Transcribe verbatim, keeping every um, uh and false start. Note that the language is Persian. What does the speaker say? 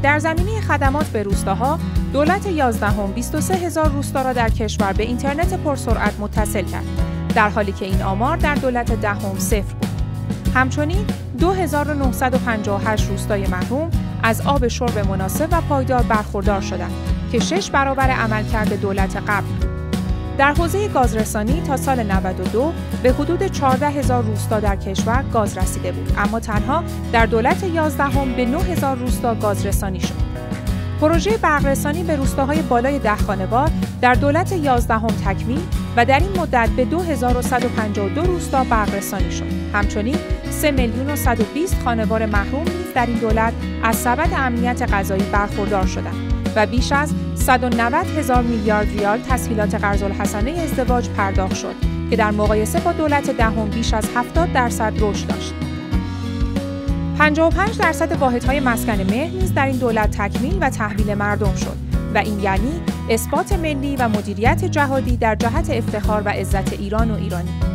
در زمینه خدمات به روستاها، دولت یازدهم بیست و سه هزار روستا را در کشور به اینترنت پرسرعت متصل کرد، در حالی که این آمار در دولت دهم صفر بود. همچنین دو هزار و نهصد و پنجاه و هشت روستای محروم از آب شرب مناسب و پایدار برخوردار شدند که شش برابر عملکرد دولت قبل بود. در حوزه گازرسانی تا سال نود و دو به حدود چهارده هزار روستا در کشور گاز رسیده بود، اما تنها در دولت یازدهم به نه هزار روستا گازرسانی شد. پروژه برق‌رسانی به روستاهای بالای ده خانوار در دولت یازدهم تکمیل و در این مدت به دو هزار و صد و پنجاه و دو روستا برق‌رسانی شد. همچنین سه میلیون و صد و بیست خانوار محروم نیز در این دولت از سبد امنیت غذایی برخوردار شدند و بیش از صد و نود هزار میلیارد ریال تسهیلات قرض‌الحسنه ازدواج پرداخت شد که در مقایسه با دولت دهم بیش از هفتاد درصد رشد داشت. پنجاه و پنج درصد واحدهای مسکن مهر نیز در این دولت تکمیل و تحویل مردم شد و این یعنی اثبات ملی و مدیریت جهادی در جهت افتخار و عزت ایران و ایرانی.